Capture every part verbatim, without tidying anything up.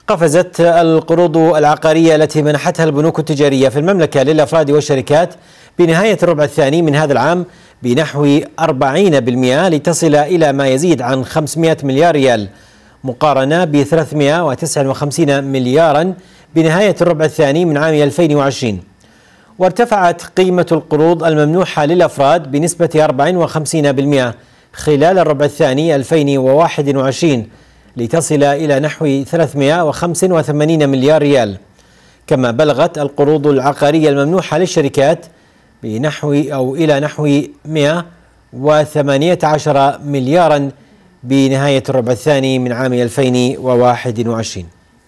قفزت القروض العقارية التي منحتها البنوك التجارية في المملكة للأفراد والشركات بنهاية الربع الثاني من هذا العام بنحو أربعين بالمئة لتصل إلى ما يزيد عن خمسمئة مليار ريال، مقارنة ب ثلاثمئة وتسعة وخمسين مليارا بنهاية الربع الثاني من عام ألفين وعشرين. وارتفعت قيمة القروض الممنوحة للأفراد بنسبة أربعة وخمسين بالمئة خلال الربع الثاني ألفين وواحد وعشرين لتصل إلى نحو ثلاثمئة وخمسة وثمانين مليار ريال. كما بلغت القروض العقارية الممنوحة للشركات بنحو أو إلى نحو مئة وثمانية عشر مليارا بنهاية الربع الثاني من عام ألفين وواحد وعشرين.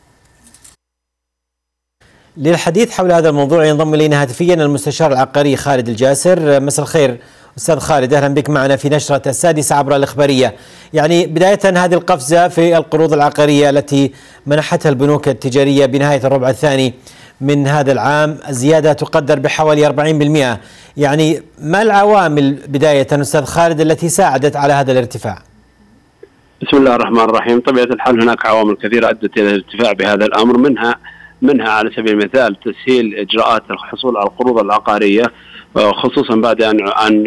للحديث حول هذا الموضوع ينضم إلينا هاتفيا المستشار العقاري خالد الجاسر. مساء الخير أستاذ خالد، أهلا بك معنا في نشرة السادسة عبر الإخبارية. يعني بداية هذه القفزة في القروض العقارية التي منحتها البنوك التجارية بنهاية الربع الثاني من هذا العام، الزيادة تقدر بحوالي أربعين بالمئة، يعني ما العوامل بداية أستاذ خالد التي ساعدت على هذا الارتفاع؟ بسم الله الرحمن الرحيم. طبيعة الحال هناك عوامل كثيرة أدت إلى الارتفاع بهذا الأمر، منها منها على سبيل المثال تسهيل إجراءات الحصول على القروض العقارية، خصوصا بعد أن أن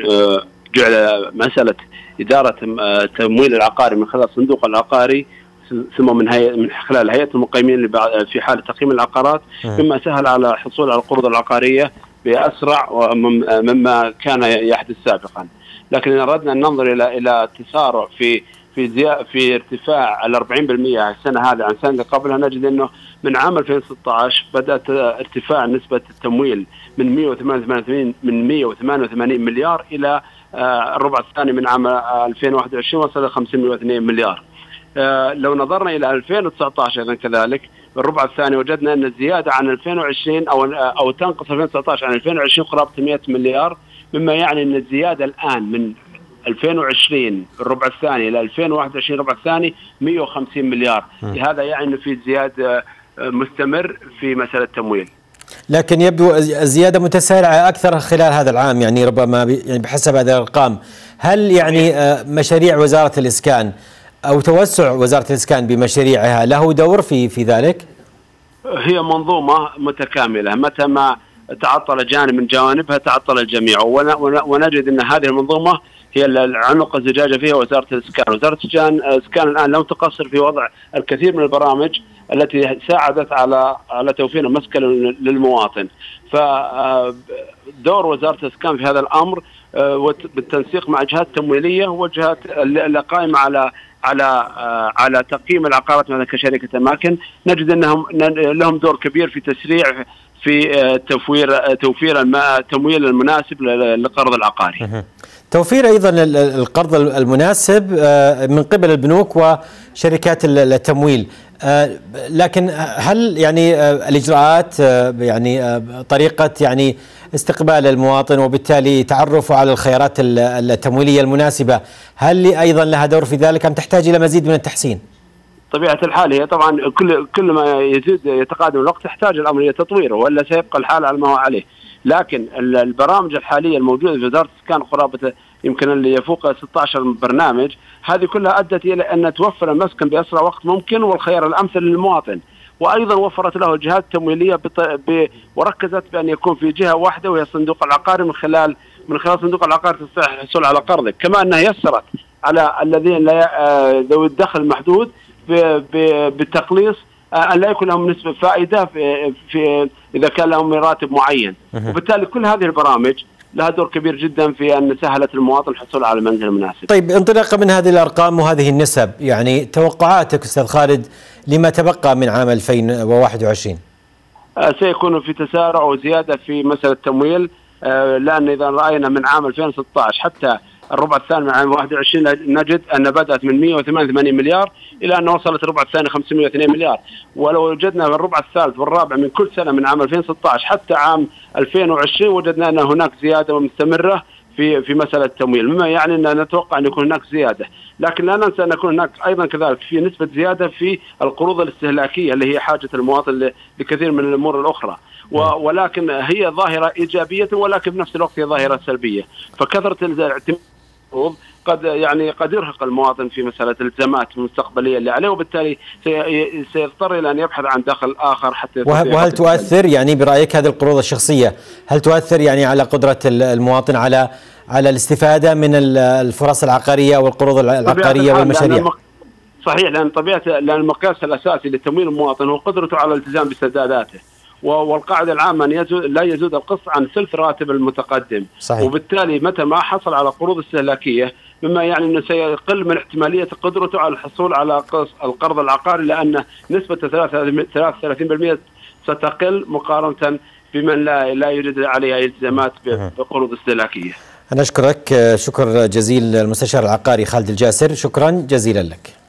جعل مسألة إدارة التمويل العقاري من خلال الصندوق العقاري ثم من هيئة من خلال هيئة المقيمين في حالة تقييم العقارات، مما سهل على الحصول على القروض العقارية بأسرع مما كان يحدث سابقا. لكن إن أردنا أن ننظر إلى إلى تسارع في في زيادة في ارتفاع ال أربعين بالمئة السنة هذه عن سنة قبلها، نجد أنه من عام ألفين وستة عشر بدأت ارتفاع نسبة التمويل من مئة وثمانية وثمانين من مئة وثمانية وثمانين مليار إلى الربع الثاني من عام ألفين وواحد وعشرين وصل إلى خمسمئة واثنين مليار. لو نظرنا إلى ألفين وتسعة عشر أيضا كذلك بالربع الثاني وجدنا أن الزيادة عن ألفين وعشرين أو أو تنقص ألفين وتسعة عشر عن ألفين وعشرين قرابة مئة مليار، مما يعني أن الزيادة الآن من ألفين وعشرين الربع الثاني إلى ألفين وواحد وعشرين الربع الثاني مئة وخمسين مليار. هذا يعني أنه في زيادة مستمر في مسألة التمويل. لكن يبدو الزيادة متسارعة أكثر خلال هذا العام، يعني ربما يعني بحسب هذه الأرقام. هل يعني مشاريع وزارة الإسكان أو توسع وزارة الإسكان بمشاريعها له دور في في ذلك؟ هي منظومة متكاملة، متى ما تعطل جانب من جوانبها تعطل الجميع، ونجد أن هذه المنظومة هي العنق الزجاجة فيها وزارة الإسكان. وزارة الإسكان الآن لم تقصر في وضع الكثير من البرامج التي ساعدت على على توفير مسكن للمواطن. فدور وزارة الإسكان في هذا الأمر بالتنسيق مع جهات تمويلية وجهات القائمة على على على تقييم العقارات مثلا كشركة أماكن، نجد أنهم لهم دور كبير في تسريع في توفير توفير التمويل المناسب للقرض العقاري. توفير أيضا القرض المناسب من قبل البنوك وشركات التمويل، لكن هل يعني الإجراءات يعني طريقة يعني استقبال المواطن وبالتالي تعرفه على الخيارات التمويلية المناسبة، هل أيضا لها دور في ذلك أم تحتاج إلى مزيد من التحسين؟ طبيعة الحال هي طبعا كل كل ما يزيد يتقادم الوقت تحتاج الأمر إلى تطويره، ولا سيبقى الحال على ما هو عليه. لكن البرامج الحالية الموجودة في وزارة الإسكان قرابة يمكن اللي يفوق ستة عشر برنامج، هذه كلها أدت إلى أن توفر المسكن بأسرع وقت ممكن والخيار الأمثل للمواطن، وأيضا وفرت له الجهات التمويلية ب... وركزت بأن يكون في جهة واحدة وهي الصندوق العقاري، من خلال من خلال صندوق العقاري تستطيع الحصول على قرضك. كما أنها يسرت على الذين لا ذوي الدخل المحدود بالتقليص أن لا يكون لهم نسبة فائدة في, في إذا كان لهم راتب معين. وبالتالي كل هذه البرامج لها دور كبير جدا في أن سهلت المواطن الحصول على المنزل المناسب. طيب، انطلاقا من هذه الأرقام وهذه النسب، يعني توقعاتك أستاذ خالد لما تبقى من عام ألفين وواحد وعشرين؟ سيكون في تسارع وزيادة في مسألة التمويل، لأن إذا رأينا من عام ألفين وستة عشر حتى الربع الثاني من عام واحد وعشرين نجد أن بدأت من مئة وثمانية وثمانين مليار إلى أن وصلت الربع الثاني خمسمئة واثنين مليار. ولو وجدنا في الربع الثالث والرابع من كل سنة من عام ألفين وستة عشر حتى عام ألفين وعشرين وجدنا أن هناك زيادة مستمرة في في مسألة التمويل، مما يعني أن نتوقع أن يكون هناك زيادة. لكن لا ننسى أن يكون هناك أيضا كذلك في نسبة زيادة في القروض الاستهلاكية اللي هي حاجة المواطن لكثير من الأمور الأخرى، ولكن هي ظاهرة إيجابية ولكن بنفس الوقت هي ظاهرة سلبية. فكثرة الاعتماد قد يعني قد يرهق المواطن في مساله الالتزامات المستقبليه اللي عليه، وبالتالي سيضطر الى ان يبحث عن دخل اخر حتى. وهل تؤثر يعني برايك هذه القروض الشخصيه، هل تؤثر يعني على قدره المواطن على على الاستفاده من الفرص العقاريه والقروض العقاريه والمشاريع؟ صحيح، لان طبيعه لان المقياس الاساسي لتمويل المواطن هو قدرته على الالتزام بسداداته، والقاعده العامه ان يزود لا يزود القسط عن ثلث راتب المتقدم. صحيح. وبالتالي متى ما حصل على قروض استهلاكيه مما يعني انه سيقل من احتماليه قدرته على الحصول على القرض العقاري، لان نسبه ثلاثة وثلاثين بالمئة ستقل مقارنه بمن لا لا يوجد عليها التزامات بقروض استهلاكيه. انا اشكرك شكر جزيل المستشار العقاري خالد الجاسر، شكرا جزيلا لك.